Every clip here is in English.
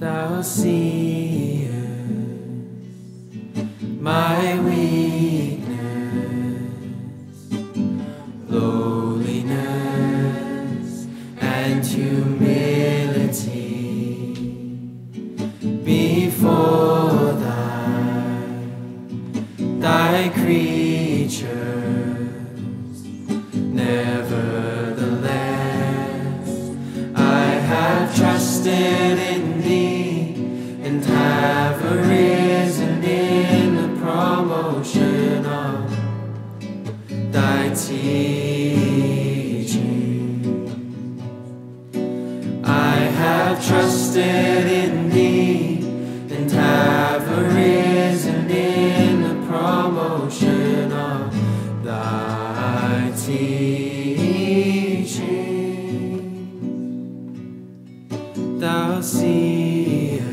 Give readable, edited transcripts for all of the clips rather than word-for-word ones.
Thou seest my weakness, lowliness, and humility before thy creatures. Nevertheless, I have trusted in thee and have arisen in the promotion of thy teaching. I have trusted in thee and have arisen in the promotion of thy teaching. Thou seest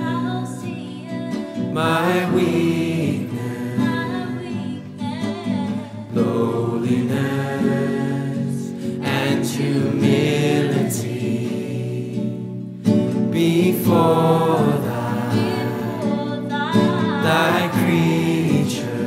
my weakness, lowliness, and humility before thy creature.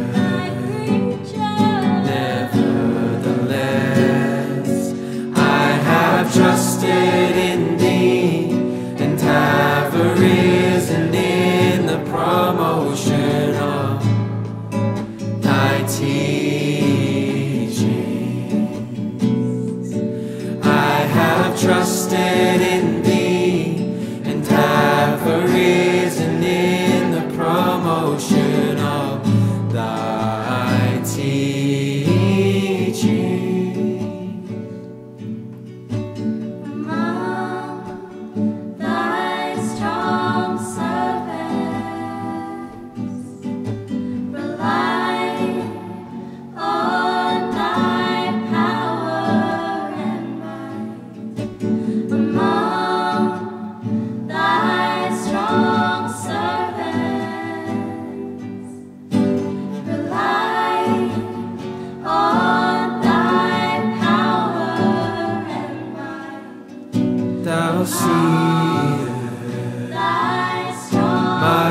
Nevertheless, I have trusted in thee and have arisen in the promotion of thy teachings. I have trusted in thee and have arisen in the promotion of thy teaching. Among thy strong servants, rely on thy power and might. Among thy strong servants, rely on thy power and might. Thou seest Thy strong my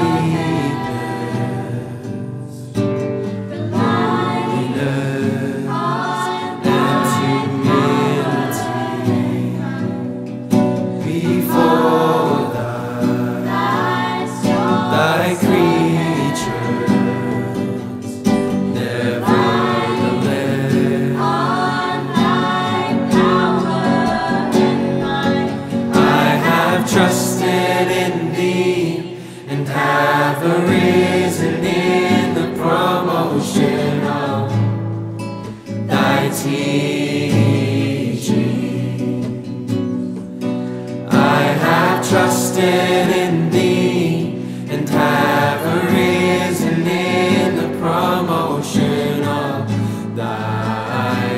servants, rely weakness on and humility before thy strong thy creatures. Nevertheless, on thy power and might. I have trusted in thee and have arisen in the promotion of thy teaching. I have trusted in thee and have arisen in the promotion of thy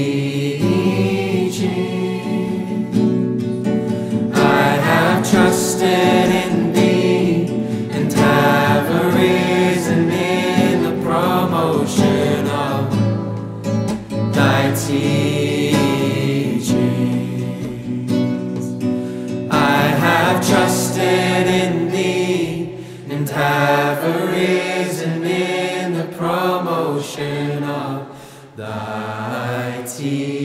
teaching. I have trusted in thee and have arisen in the promotion of thy teachings. I have trusted in thee and have arisen in the promotion of thy teachings.